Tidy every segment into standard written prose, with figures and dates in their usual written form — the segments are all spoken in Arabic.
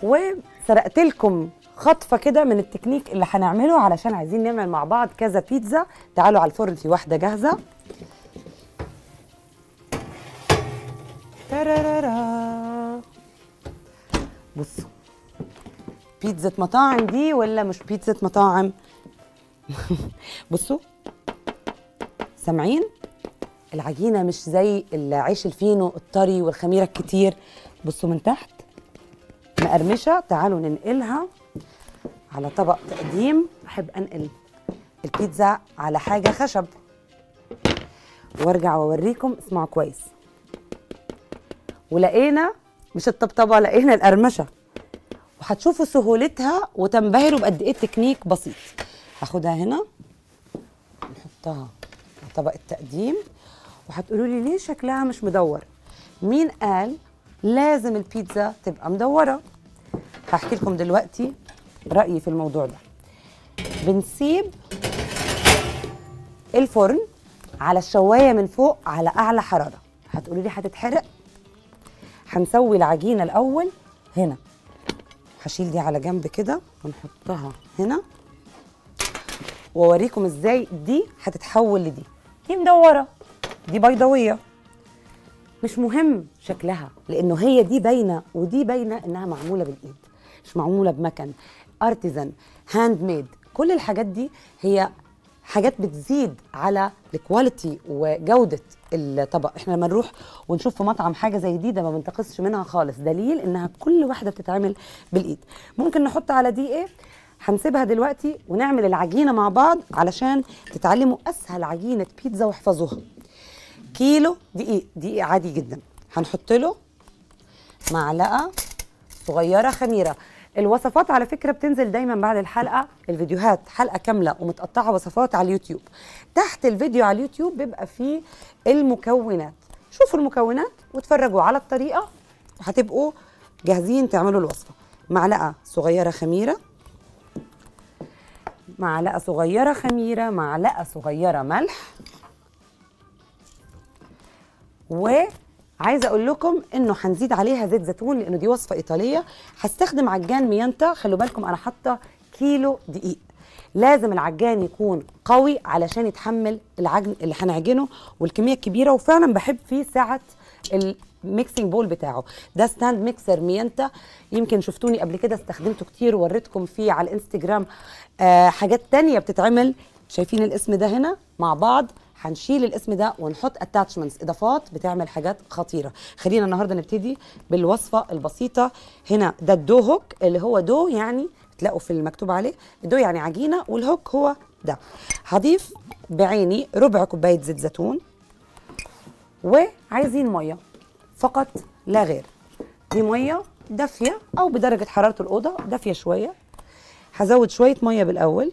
وسرقت لكم خطفه كده من التكنيك اللي هنعمله علشان عايزين نعمل مع بعض كذا بيتزا. تعالوا على الفرن، في واحده جاهزه. ترارارا. بصوا، بيتزا مطاعم دي ولا مش بيتزا مطاعم؟ بصوا، سامعين؟ العجينه مش زي العيش الفينو الطري والخميره الكتير. بصوا من تحت مقرمشه. تعالوا ننقلها على طبق تقديم. احب انقل البيتزا على حاجه خشب وارجع واوريكم. اسمعوا كويس. ولقينا مش الطبطبه، لقينا القرمشه، وهتشوفوا سهولتها وتنبهروا بقد ايه التكنيك بسيط. هاخدها هنا نحطها على طبق التقديم، وهتقولوا لي ليه شكلها مش مدور؟ مين قال لازم البيتزا تبقى مدوره؟ هحكي لكم دلوقتي رأيي في الموضوع ده. بنسيب الفرن على الشوايه من فوق على اعلى حراره. هتقولوا لي هتتحرق. هنسوي العجينه الاول هنا. هشيل دي على جنب كده ونحطها هنا، واوريكم ازاي دي هتتحول لدي. دي مدوره، دي بيضاويه، مش مهم شكلها، لانه هي دي باينه ودي باينه انها معموله بالايد، مش معموله بمكن. ارتيزان، هاند ميد، كل الحاجات دي هي حاجات بتزيد على الكواليتي وجوده الطبق. احنا لما نروح ونشوف في مطعم حاجه زي دي، ده ما بنتقصش منها خالص، دليل انها كل واحده بتتعمل بالايد. ممكن نحط على دي ايه؟ هنسيبها دلوقتي ونعمل العجينه مع بعض علشان تتعلموا اسهل عجينه بيتزا واحفظوها. كيلو دقيق، دقيق عادي جدا، هنحط له معلقه صغيره خميره. الوصفات على فكره بتنزل دايما بعد الحلقه، الفيديوهات حلقه كامله ومتقطعه وصفات على اليوتيوب. تحت الفيديو على اليوتيوب بيبقى فيه المكونات، شوفوا المكونات وتفرجوا على الطريقه وهتبقوا جاهزين تعملوا الوصفه. معلقه صغيره خميره، معلقه صغيره خميره، معلقه صغيره ملح. وعايزه اقول لكم انه هنزيد عليها زيت زيتون لانه دي وصفه ايطاليه. هستخدم عجان ميانتا. خلوا بالكم انا حاطه كيلو دقيق، لازم العجان يكون قوي علشان يتحمل العجن اللي هنعجنه والكميه الكبيره. وفعلا بحب فيه سعه الميكسينج بول بتاعه. ده ستاند ميكسر ميانتا، يمكن شفتوني قبل كده استخدمته كتير ووريتكم فيه على الانستجرام حاجات تانية بتتعمل. شايفين الاسم ده هنا مع بعض؟ هنشيل الاسم ده ونحط اتاتشمنتس، اضافات بتعمل حاجات خطيره. خلينا النهارده نبتدي بالوصفه البسيطه. هنا ده الدو هوك، اللي هو دو يعني تلاقوا في المكتوب عليه الدو يعني عجينه، والهوك هو ده. هضيف بعيني ربع كوبايه زيت زيتون، وعايزين ميه فقط لا غير. دي ميه دافيه او بدرجه حراره الاوضه، دافيه شويه. هزود شويه ميه بالاول،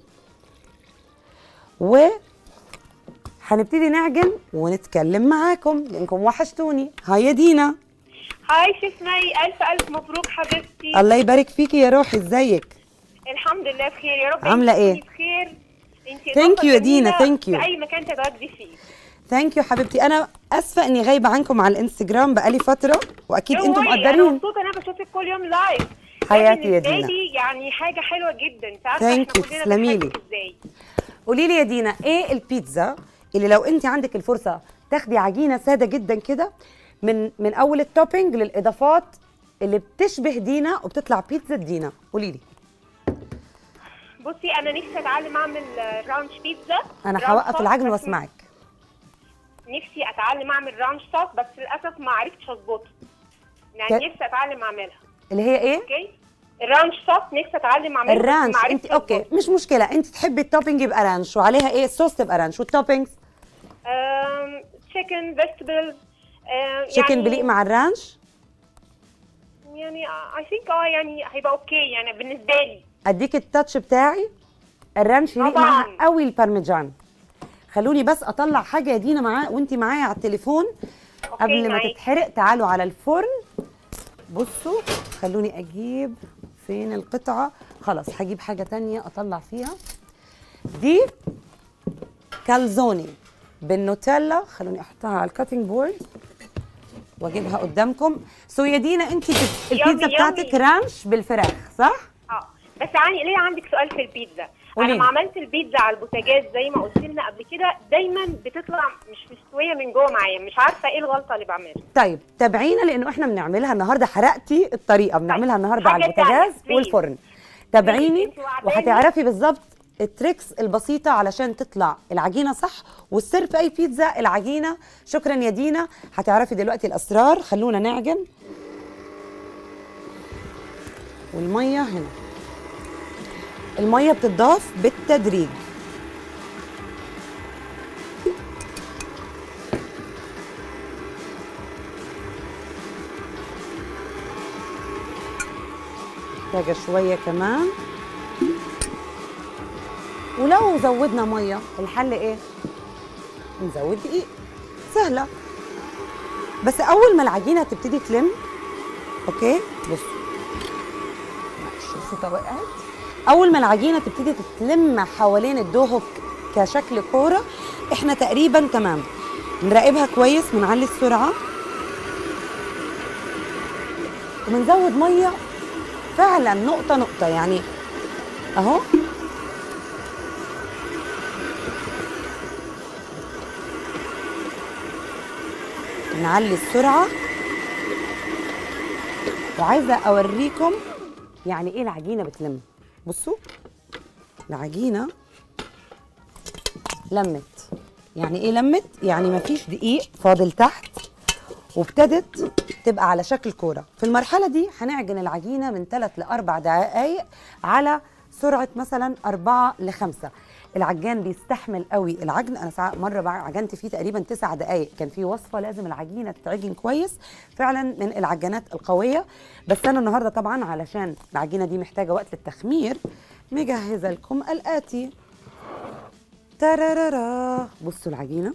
هنبتدي نعجن ونتكلم معاكم لانكم وحشتوني. هاي يا دينا. هاي شيف مي، الف مبروك حبيبتي. الله يبارك فيكي يا روحي، ازيك؟ الحمد لله بخير يا رب. عامله ايه؟ بخير. انت ثانك يو يا دينا. ثانك يو في اي مكان تتواجدي فيه. ثانك يو حبيبتي. انا اسفه اني غايبه عنكم على الانستجرام بقالي فتره، واكيد انتم مقدرين. انا مبسوطه انا بشوفك كل يوم لايف. حياتي يا دينا. يعني حاجه حلوه جدا. انت عارفه ثانك يو، تسلمي لي. قولي لي يا دينا، ايه البيتزا اللي لو انت عندك الفرصه تاخدي عجينه ساده جدا كده من اول التوبينج للاضافات اللي بتشبه دينا وبتطلع بيتزا دينا؟ قولي لي. بصي انا نفسي اتعلم اعمل رانش بيتزا. انا هوقف العجن واسمعك. نفسي اتعلم اعمل رانش صوص، بس للاسف ما عرفتش اظبطه. يعني نفسي اتعلم اعملها. اللي هي ايه؟ اوكي، الرانش صوص نفسي اتعلم اعملها. الرانش انت اوكي مش مشكله، انت تحبي التوبينج يبقى رانش وعليها ايه الصوص تبقى رانش، والتوبينجز تشيكن فيجيتابلز. تشيكن بليق مع الرانش يعني اي ثينك يعني هيبقى اوكي يعني بالنسبه لي. اديك التاتش بتاعي. الرانش يليق معاها قوي البارميجان. خلوني بس اطلع حاجه يا دينا معاه وانت معايا على التليفون قبل ما تتحرق. تعالوا على الفرن. بصوا، خلوني اجيب فين القطعه. خلاص هجيب حاجه تانية اطلع فيها. دي كالزوني بالنوتيلا. خلوني احطها على الكاتنج بورد. واجيبها قدامكم. سو يا دينا انت البيتزا يامي بتاعتك يامي. رانش بالفراخ صح؟ بس ليه عندك سؤال في البيتزا؟ قوليلي. انا ما عملت البيتزا على البوتاجاز زي ما قلت لنا قبل كده، دايما بتطلع مش مستويه من جوه معايا، مش عارفه ايه الغلطه اللي بعملها. طيب تابعينا لانه احنا بنعملها النهارده، حرقتي الطريقه، بنعملها النهارده على حاجة تانية، البوتاجاز بليز. والفرن. تابعيني انتوا وعداني. وهتعرفي بالظبط التريكس البسيطه علشان تطلع العجينه صح، والسر في اي بيتزا العجينه. شكرا يا دينا، هتعرفي دلوقتي الاسرار. خلونا نعجن. والميه هنا، الميه بتضاف بالتدريج. محتاجه شويه كمان. ولو زودنا ميه الحل ايه؟ نزود دقيق. سهله. بس اول ما العجينه تبتدي تلم، اوكي بصوا شوفوا وقعت. اول ما العجينه تبتدي تتلم حوالين الدوهو كشكل كوره، احنا تقريبا تمام. نراقبها كويس، بنعلي السرعه وبنزود ميه فعلا نقطه نقطه يعني اهو. نعلي السرعه. وعايزه اوريكم يعني ايه العجينه بتلم. بصوا العجينه لمت. يعني ايه لمت؟ يعني مفيش دقيق فاضل تحت وابتدت تبقى على شكل كوره. في المرحله دي هنعجن العجينه من 3 ل 4 دقائق على سرعه مثلا 4 ل 5. العجان بيستحمل قوي العجن. انا ساعه مره عجنت فيه تقريبا 9 دقائق، كان في وصفه لازم العجينه تتعجن كويس، فعلا من العجانات القويه. بس انا النهارده طبعا علشان العجينه دي محتاجه وقت للتخمير مجهزه لكم الاتي. ترارارا. بصوا العجينه،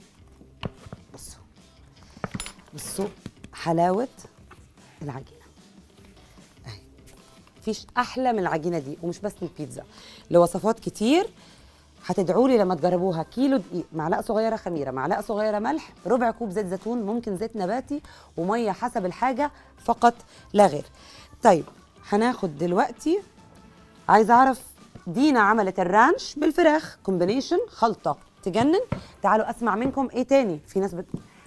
بصوا حلاوه العجينه اهي. مفيش احلى من العجينه دي. ومش بس البيتزا، لوصفات كتير هتدعوا لي لما تجربوها. كيلو دقيق، معلقه صغيره خميره، معلقه صغيره ملح، ربع كوب زيت زيتون، ممكن زيت نباتي، وميه حسب الحاجه فقط لا غير. طيب هناخد دلوقتي، عايزه اعرف دينا عملت الرانش بالفراخ كومبينيشن خلطه تجنن. تعالوا اسمع منكم ايه تاني. في ناس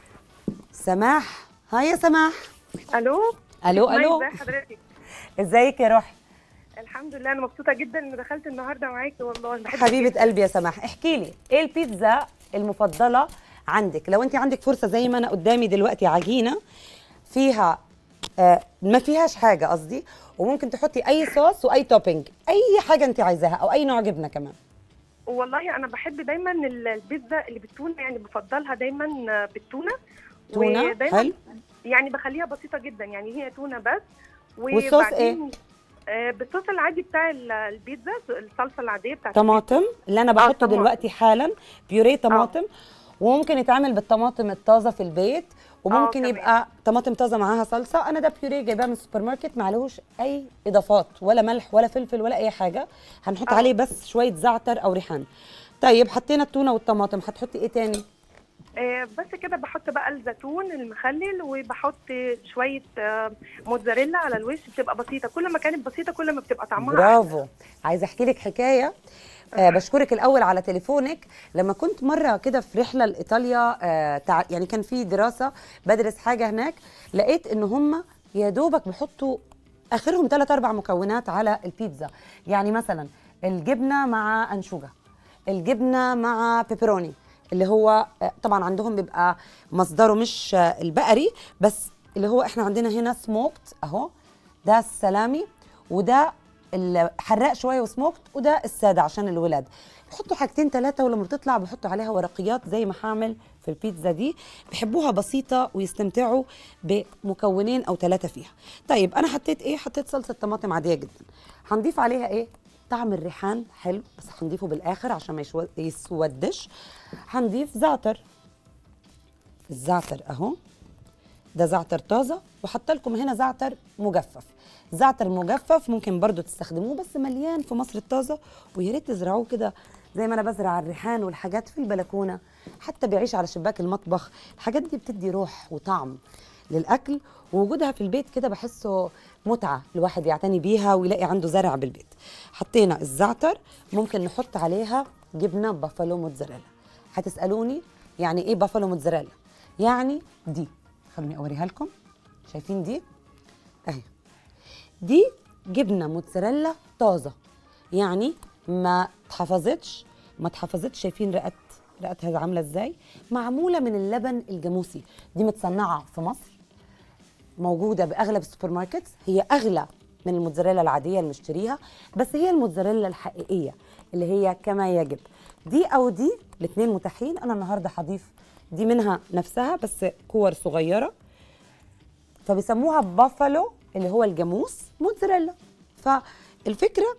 سماح. هاي يا سماح. الو الو الو. ازي حضرتك؟ ازيك يا روحي؟ الحمد لله، انا مبسوطه جدا ان دخلت النهارده معاكي والله. بحبك حبيبه جداً. قلبي يا سماح، احكي لي ايه البيتزا المفضله عندك؟ لو انت عندك فرصه زي ما انا قدامي دلوقتي عجينه فيها ما فيهاش حاجه قصدي، وممكن تحطي اي صوص واي توبينج، اي حاجه انت عايزاها، او اي نوع جبنه كمان. والله انا بحب دايما البيتزا اللي بالتونه، يعني بفضلها دايما بالتونه. تونه ودايماً حلو. يعني بخليها بسيطه جدا، يعني هي تونه بس. والصوص ايه؟ بالصوص العادي بتاع البيتزا، الصلصه العاديه بتاعت طماطم اللي انا بحطه طماطم. دلوقتي حالا، بيوريه طماطم. وممكن يتعمل بالطماطم الطازه في البيت، وممكن كمان. يبقى طماطم طازه معاها صلصه. انا ده بيوريه جايباه من السوبر ماركت، معلهوش اي اضافات ولا ملح ولا فلفل ولا اي حاجه. هنحط عليه بس شويه زعتر او ريحان. طيب حطينا التونه والطماطم، هتحطي ايه تاني؟ بس كده بحط بقى الزيتون المخلل، وبحط شويه موتزاريلا على الوش. بتبقى بسيطه، كل ما كانت بسيطه كل ما بتبقى طعمها برافو. عايزه احكي لك حكايه. بشكرك الاول على تليفونك. لما كنت مره كده في رحله لايطاليا، يعني كان في دراسه بدرس حاجه هناك، لقيت ان هم يا دوبك بيحطوا اخرهم 3 4 مكونات على البيتزا. يعني مثلا الجبنه مع انشوجه، الجبنه مع بيبروني، اللي هو طبعا عندهم بيبقى مصدره مش البقري بس، اللي هو احنا عندنا هنا سموكت اهو، ده السلامي، وده الحراق شويه وسموكت، وده الساده عشان الولاد. بيحطوا حاجتين 3، ولما بتطلع بيحطوا عليها ورقيات زي ما هعمل في البيتزا دي. بيحبوها بسيطه ويستمتعوا بمكونين او 3 فيها. طيب انا حطيت ايه؟ حطيت صلصه طماطم عاديه جدا. هنضيف عليها ايه؟ طعم الريحان حلو بس هنضيفه بالاخر عشان ما يسودش. هنضيف زعتر. الزعتر اهو، ده زعتر طازه، وحط لكم هنا زعتر مجفف. زعتر مجفف ممكن برضو تستخدموه، بس مليان في مصر الطازه، ويا ريت تزرعوه كده زي ما انا بزرع الريحان والحاجات في البلكونه، حتى بيعيش على شباك المطبخ. الحاجات دي بتدي روح وطعم للاكل، ووجودها في البيت كده بحسه متعه الواحد يعتني بيها ويلاقي عنده زرع بالبيت. حطينا الزعتر، ممكن نحط عليها جبنه بافالو موتزاريلا. هتسالوني يعني ايه بافالو موتزاريلا؟ يعني دي، خلوني اوريها لكم. شايفين دي اهي، دي جبنه موتزاريلا طازه، يعني ما اتحفظتش. شايفين رقتها عامله ازاي؟ معموله من اللبن الجاموسي. دي متصنعه في مصر، موجوده باغلب السوبر ماركتس. هي اغلى من الموتزاريلا العاديه اللي بنشتريها، بس هي الموتزاريلا الحقيقيه اللي هي كما يجب. دي او دي الاثنين متاحين. انا النهارده هضيف دي منها نفسها بس كور صغيره، فبيسموها بافالو اللي هو الجاموس موتزاريلا. فالفكره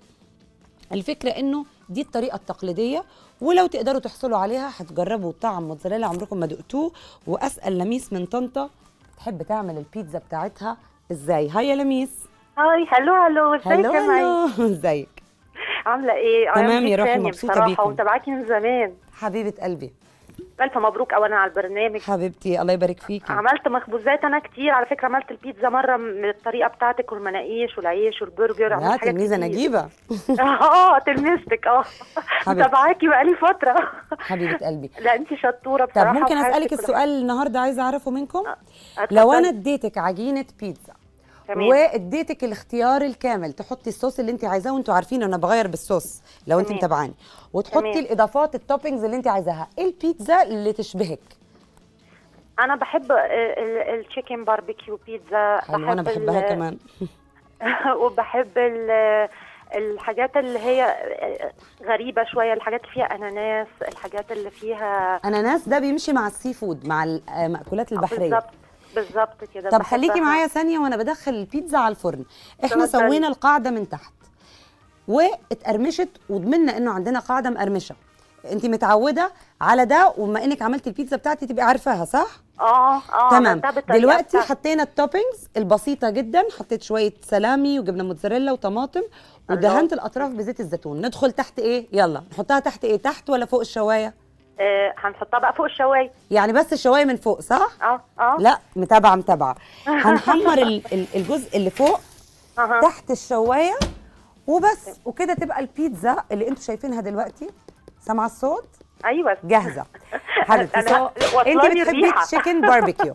انه دي الطريقه التقليديه، ولو تقدروا تحصلوا عليها هتجربوا طعم موتزاريلا عمركم ما دقتوه. واسال لميس من طنطا تحب تعمل البيتزا بتاعتها ازاي. هاي يا لميس. هاي، هلو ازيك هلو يا مي؟ هلو ازيك؟ عامله ايه؟ تمام يا روحي، ثاني مبسوطه بصراحه بيكم. ومتابعاكي من زمان. حبيبه قلبي، الف مبروك اولا على البرنامج. حبيبتي الله يبارك فيكي. عملت مخبوزات انا كتير على فكره، عملت البيتزا مره من الطريقه بتاعتك، والمناقيش والعيش والبرجر، لا عملت حاجات تلميذه كتير. نجيبه. تلميذتك حبيبتي. متابعاكي بقالي فتره. حبيبه قلبي. لا انت شطوره طب بصراحه. ممكن وحياتك اسالك كل السؤال النهارده عايزه اعرفه منكم؟ اتفضلي. لو انا اديتك عجينه بيتزا تمام. واديتك الاختيار الكامل تحطي الصوص اللي انت عايزاه، وانتوا عارفين انا بغير بالصوص لو انت تمام. متابعاني، وتحطي تمام. الاضافات التوبينجز اللي انت عايزاها، ايه البيتزا اللي تشبهك؟ انا بحب التشيكن باربيكيو بيتزا. حلو، انا بحبها كمان. وبحب الحاجات اللي هي غريبة شوية، الحاجات اللي فيها أناناس، الحاجات اللي فيها اناناس ده بيمشي مع السي فود، مع المأكولات البحرية. بالظبط كده. طب خليكي معايا ثانية وانا بدخل البيتزا على الفرن. احنا سوينا القاعدة من تحت واتقرمشت، وضمننا انه عندنا قاعدة مقرمشة. انت متعودة على ده، وبما انك عملتي البيتزا بتاعتي تبقي عارفاها صح؟ تمام. دلوقتي حطينا التوبينجز البسيطة جدا، حطيت شوية سلامي وجبنة موتزاريلا وطماطم، ودهنت الاطراف بزيت الزيتون. ندخل تحت ايه؟ يلا نحطها تحت ايه؟ تحت ولا فوق الشوايه؟ هنحطها بقى فوق الشوايه. يعني بس الشوايه من فوق صح؟ اه لا متابعه. هنحمر الجزء اللي فوق تحت الشوايه وبس، وكده تبقى البيتزا اللي انتوا شايفينها دلوقتي. سامعه الصوت؟ ايوه جاهزه حبيبتي. انت بتحبي التشيكن باربيكيو؟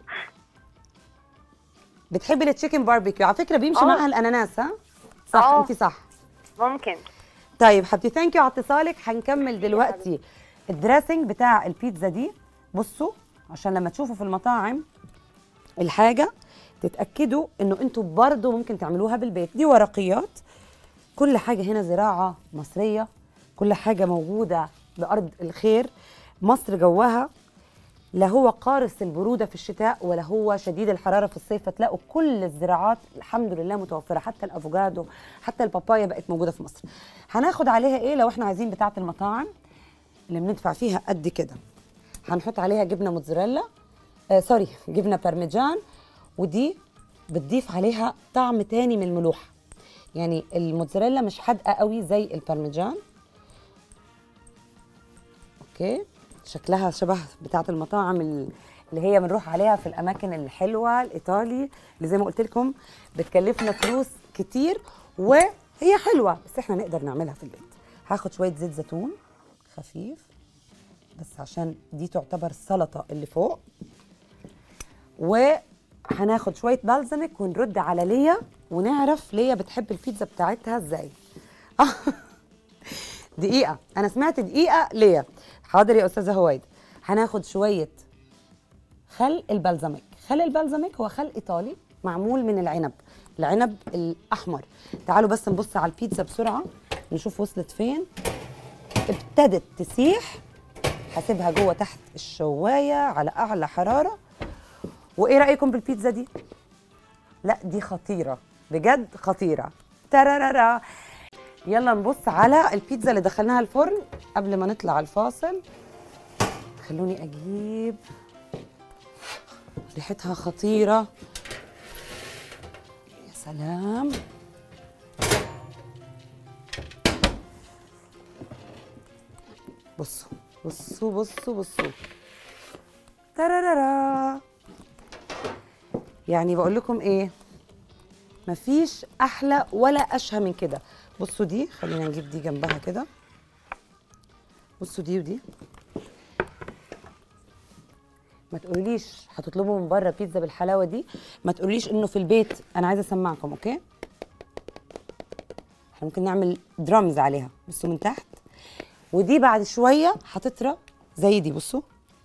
بتحبي التشيكن باربيكيو؟ على فكره بيمشي معها الاناناس. ها صح؟ انت صح. ممكن. طيب حبيبتي، ثانك يو على اتصالك. هنكمل دلوقتي الدريسنج بتاع البيتزا دي. بصوا عشان لما تشوفوا في المطاعم الحاجه تتاكدوا انه انتوا برضو ممكن تعملوها بالبيت. دي ورقيات، كل حاجه هنا زراعه مصريه، كل حاجه موجوده بارض الخير. مصر جوها لا هو قارس البروده في الشتاء ولا هو شديد الحراره في الصيف، فتلاقوا كل الزراعات الحمد لله متوفره، حتى الافوكادو حتى البابايا بقت موجوده في مصر. هناخد عليها ايه لو احنا عايزين بتاعه المطاعم اللي بندفع فيها قد كده؟ هنحط عليها جبنه موتزاريلا، جبنه بارميجان، ودي بتضيف عليها طعم تاني من الملوحه. يعني الموتزاريلا مش حادقه قوي زي البارميجان. اوكي، شكلها شبه بتاعه المطاعم اللي هي بنروح عليها في الاماكن الحلوه الايطالي، اللي زي ما قلت لكم بتكلفنا فلوس كتير وهي حلوه، بس احنا نقدر نعملها في البيت. هاخد شويه زيت زيتون خفيف بس عشان دي تعتبر السلطه اللي فوق، وهناخد شويه بلزمك ونرد على ليا ونعرف ليا بتحب البيتزا بتاعتها ازاي. دقيقه، انا سمعت دقيقه ليا. حاضر يا استاذه هويدا. هناخد شويه خل البلزمك. خل البلزمك هو خل ايطالي معمول من العنب الاحمر. تعالوا بس نبص على البيتزا بسرعه نشوف وصلت فين. ابتدت تسيح، هسيبها جوه تحت الشوايه على اعلى حراره. وايه رايكم بالبيتزا دي؟ لا دي خطيره بجد، خطيره. ترارارا. يلا نبص على البيتزا اللي دخلناها الفرن قبل ما نطلع الفاصل. خلوني اجيب، ريحتها خطيره يا سلام. بصوا بصوا بصوا بصوا. ترارارا. يعني بقول لكم ايه، مفيش احلى ولا اشهى من كده. بصوا دي، خلينا نجيب دي جنبها كده. بصوا دي ودي. ما تقوليش هتطلبوا من بره بيتزا بالحلاوه دي، ما تقوليش انه في البيت. انا عايزه اسمعكم، اوكي؟ احنا ممكن نعمل درامز عليها. بصوا من تحت، ودي بعد شويه هتطرى زي دي. بصوا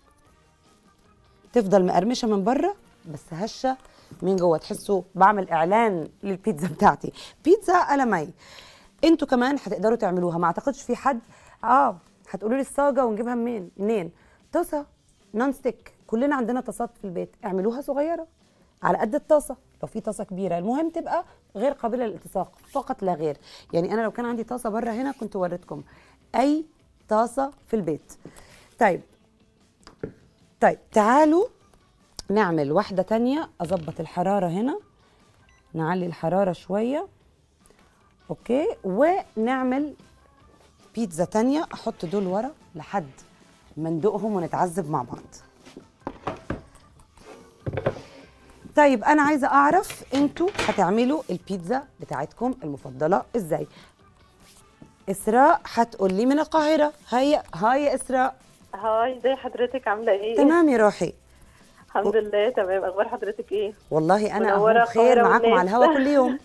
تفضل مقرمشه من بره بس هشه من جوه. تحسوا بعمل اعلان للبيتزا بتاعتي، بيتزا ألمي. انتوا كمان هتقدروا تعملوها. ما اعتقدش في حد هتقولوا لي الصاجه ونجيبها منين؟ طاسه نون ستيك، كلنا عندنا طاسات في البيت. اعملوها صغيره على قد الطاسه. لو في طاسه كبيره المهم تبقى غير قابله للالتصاق فقط لا غير. يعني انا لو كان عندي طاسه بره هنا كنت وريتكم اي طاسه في البيت. طيب تعالوا نعمل واحده تانية. اظبط الحراره هنا، نعلي الحراره شويه، اوكي، ونعمل بيتزا تانية. احط دول ورا لحد ما ندوقهم ونتعذب مع بعض. طيب انا عايزه اعرف انتوا هتعملوا البيتزا بتاعتكم المفضله ازاي. اسراء هتقول لي من القاهره. هاي يا اسراء. هاي، ازي حضرتك؟ عامله ايه؟ تمام يا روحي. الحمد لله تمام. اخبار حضرتك ايه؟ والله انا منورة اهو بخير القاهرة معاكم على والناس. الهوا كل يوم.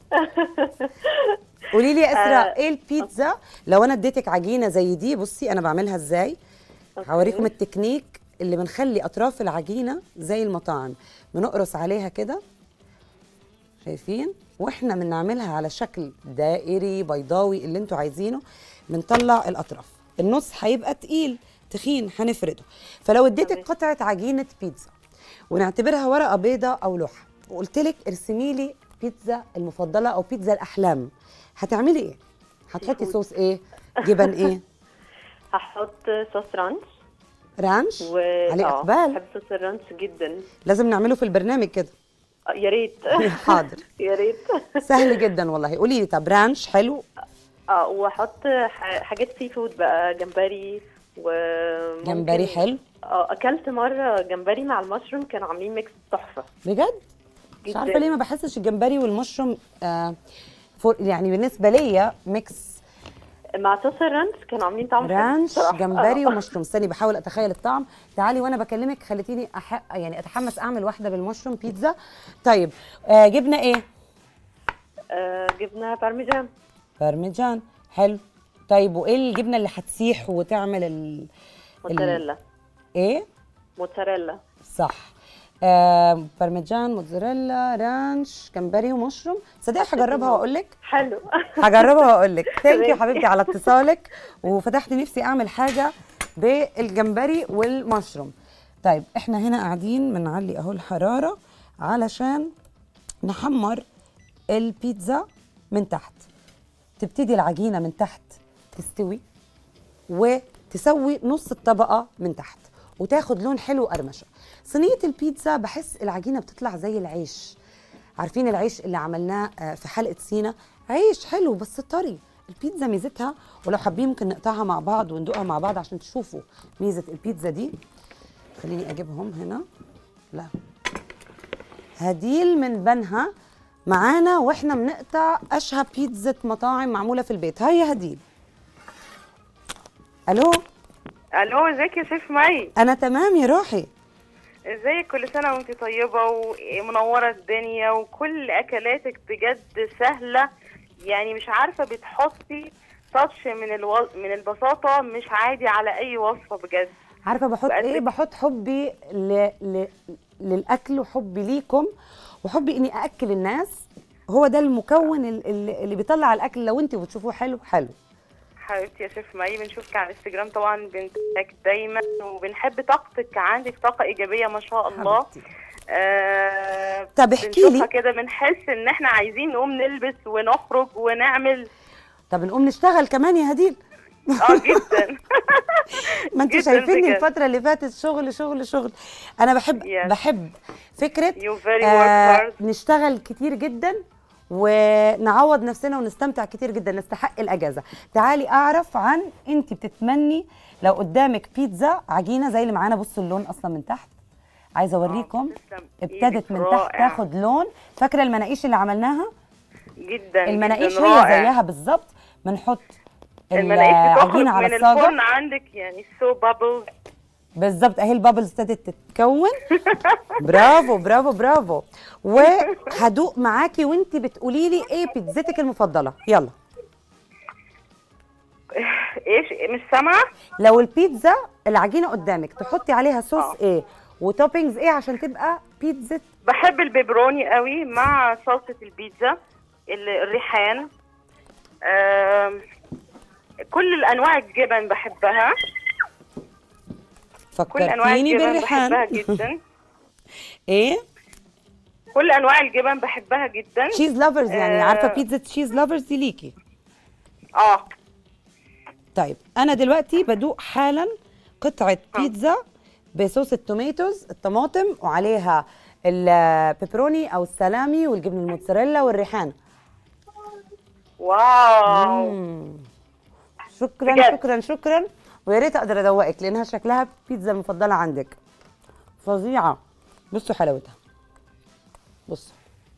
قولي لي يا اسراء، ايه البيتزا لو انا اديتك عجينه زي دي؟ بصي انا بعملها ازاي. هوريكم التكنيك اللي بنخلي اطراف العجينه زي المطاعم، بنقرص عليها كده، شايفين؟ واحنا بنعملها على شكل دائري بيضاوي اللي انتوا عايزينه. بنطلع الاطراف، النص هيبقى تقيل تخين هنفرده. فلو اديتك قطعه عجينه بيتزا ونعتبرها ورقه بيضاء او لوحه، وقلت لك ارسمي لي بيتزا المفضله او بيتزا الاحلام، هتعملي ايه؟ هتحطي صوص ايه؟ جبن ايه؟ هحط صوص رانش. رانش عليه اقبال. بحب صوص الرانش جدا. لازم نعمله في البرنامج كده. يا ريت. حاضر. يا ريت. سهل جدا والله. قولي لي، طب رانش حلو. واحط حاجات سي فود بقى، جمبري جمبري حلو. اكلت مره جمبري مع المشروم، كانوا عاملين ميكس تحفه بجد. مش عارفه ليه ما بحسش الجمبري والمشروم يعني بالنسبه ليا ميكس. مع صوص الرانش كانوا عاملين طعم رانش جمبري ومشروم. استني بحاول اتخيل الطعم. تعالي وانا بكلمك خليتيني يعني اتحمس اعمل واحده بالمشروم بيتزا. طيب جبنه ايه؟ جبنه بارميجان. بارميجان حلو. طيب وايه الجبنه اللي هتسيح وتعمل موتزاريلا. ايه؟ موتزاريلا. صح. بارميجان، موتزاريلا، رانش، جمبري ومشروم. صدقني هجربها واقول لك. حلو. هجربها واقول لك. ثانك يو حبيبتي على اتصالك، وفتحت نفسي اعمل حاجه بالجمبري والمشروم. طيب احنا هنا قاعدين بنعلي اهو الحراره علشان نحمر البيتزا من تحت. تبتدي العجينه من تحت تستوي وتسوي نص الطبقه من تحت وتاخد لون حلو قرمشه. صينيه البيتزا بحس العجينه بتطلع زي العيش. عارفين العيش اللي عملناه في حلقه سينا؟ عيش حلو بس طري. البيتزا ميزتها، ولو حابين ممكن نقطعها مع بعض وندوقها مع بعض عشان تشوفوا ميزه البيتزا دي. خليني اجيبهم هنا. لا، هديل من بنها معانا واحنا بنقطع اشهى بيتزا مطاعم معموله في البيت. هاي يا هديل. الو. الو، ازيك يا شيف مي؟ انا تمام يا روحي. ازيك؟ كل سنه وانت طيبه ومنوره الدنيا، وكل اكلاتك بجد سهله. يعني مش عارفه بتحطي تاتش من البساطه مش عادي على اي وصفه بجد. عارفه بحط ايه؟ بحط حبي للاكل وحبي ليكم وحبي اني ااكل الناس. هو ده المكون اللي بيطلع الاكل. لو انت بتشوفوه حلو حلو. حبيبتي يا شيف مي، بنشوفك على الانستجرام طبعا، بنتابعك دايما وبنحب طاقتك. عندك طاقه ايجابيه ما شاء الله. طب احكي لي كده، بنحس ان احنا عايزين نقوم نلبس ونخرج ونعمل. طب نقوم نشتغل كمان يا هديل. جدا. ما انتوا شايفيني الفتره اللي فاتت شغل شغل شغل. انا بحب فكره نشتغل كتير جدا ونعوض نفسنا ونستمتع كتير جدا، نستحق الاجازه. تعالي اعرف عن انت بتتمني لو قدامك بيتزا عجينه زي اللي معانا. بصوا اللون اصلا من تحت عايزه اوريكم تسلم ابتدت من إيدك، تحت رائع. تاخد لون. فاكره المناقيش اللي عملناها؟ جدا المناقيش جدا هي رائع. زيها بالظبط. بنحط المناقيش بتخرج العجينه على من الصاجه الفرن عندك يعني سو بابلز. بالظبط اهي البابلز ابتدت تتكون. برافو برافو برافو. وهدوق معاكي وانت بتقولي لي ايه بيتزتك المفضله. يلا. ايش مش سامعه؟ لو البيتزا العجينه قدامك تحطي عليها صوص آه. ايه وتوبينجز ايه عشان تبقى بيتزا؟ بحب البيبروني قوي مع صلصه البيتزا، الريحان، كل الانواع الجبن بحبها. كل انواع فكرتيني الجبن بالريحان. بحبها جدا. ايه كل انواع الجبن بحبها جدا. تشيز لافرز يعني عارفه آه. بيتزا تشيز لافرز دي ليكي. اه طيب انا دلوقتي بدوق حالا قطعه بيتزا بصوص التوميتوز الطماطم وعليها البيبروني او السلامي والجبن الموتزاريلا والريحان. واو. شكرا بجد. شكرا شكرا. ويا ريت اقدر ادوقك لانها شكلها بيتزا المفضله عندك. فظيعه. بصوا حلاوتها. بصوا.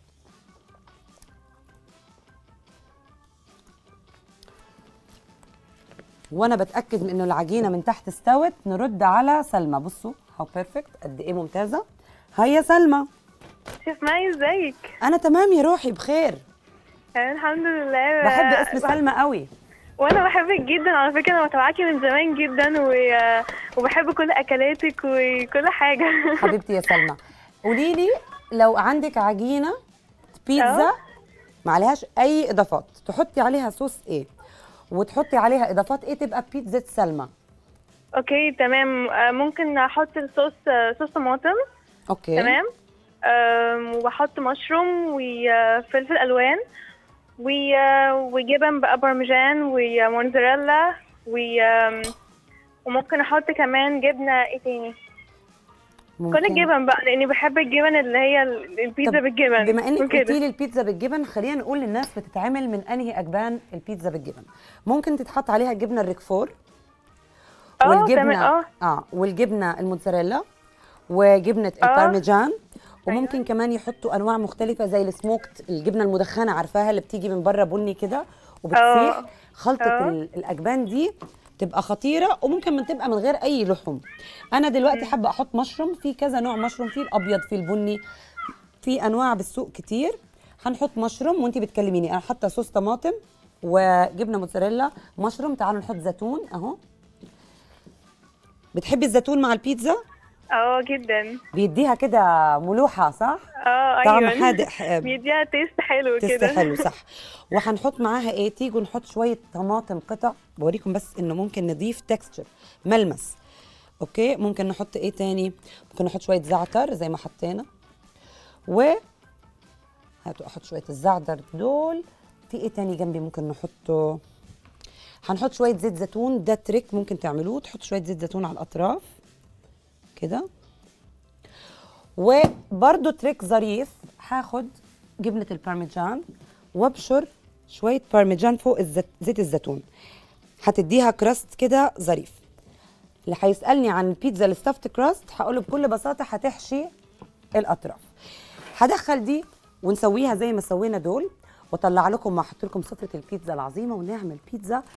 وانا بتاكد من انه العجينه من تحت استوت نرد على سلمى. بصوا هاو بيرفكت قد ايه ممتازه. هيا سلمى. شيف مي ازيك؟ انا تمام يا روحي بخير. الحمد لله. بحب اسم سلمى قوي. وانا بحبك جدا على فكره، انا متابعاكي من زمان جدا وبحب كل اكلاتك وكل حاجه. حبيبتي يا سلمى قولي لي لو عندك عجينه بيتزا ما عليهاش اي اضافات تحطي عليها صوص ايه وتحطي عليها اضافات ايه تبقى بيتزا سلمى؟ اوكي تمام. ممكن احط صوص طماطم. اوكي تمام. وبحط مشروم وفلفل الوان وجبن بقى بارميجان وموزاريلا وممكن احط كمان جبنه ايه تاني. كل الجبن بقى لاني بحب الجبن اللي هي البيتزا بالجبن. بما انك وكده. قلتي لي البيتزا بالجبن خلينا نقول للناس بتتعمل من انهي اجبان البيتزا بالجبن. ممكن تتحط عليها جبنه الريكفور والجبنه والجبنه الموتزاريلا وجبنه البارميجان. وممكن كمان يحطوا انواع مختلفه زي السموكت الجبنه المدخنه عارفاها اللي بتيجي من بره بني كده وبتسيح. خلطه الاجبان دي تبقى خطيره وممكن من تبقى من غير اي لحوم. انا دلوقتي حابه احط مشروم في كذا نوع مشروم في الابيض في البني في انواع بالسوق كتير. هنحط مشروم وانتي بتكلميني. انا حاطه صوص طماطم وجبنه موتزاريلا مشروم. تعالوا نحط زيتون اهو. بتحبي الزيتون مع البيتزا؟ جدا. بيديها كده ملوحه صح؟ طعم ايوه حادق بيديها تيست حلو كده. تيست حلو صح. وهنحط معاها ايه؟ تيجوا نحط شويه طماطم قطع بوريكم بس انه ممكن نضيف تكستشر ملمس. اوكي ممكن نحط ايه تاني؟ ممكن نحط شويه زعتر زي ما حطينا هاتوا احط شويه الزعتر دول. في ايه تاني جنبي ممكن نحطه؟ هنحط شويه زيت زيتون. ده تريك ممكن تعملوه تحط شويه زيت زيتون على الاطراف كده. وبرده تريك ظريف هاخد جبنه البارميجان وابشر شويه بارميجان فوق زيت الزيتون هتديها كراست كده ظريف. اللي هيسالني عن البيتزا الستافت كراست هقوله بكل بساطه هتحشي الاطراف. هدخل دي ونسويها زي ما سوينا دول واطلع لكم واحط لكم سفره البيتزا العظيمه ونعمل بيتزا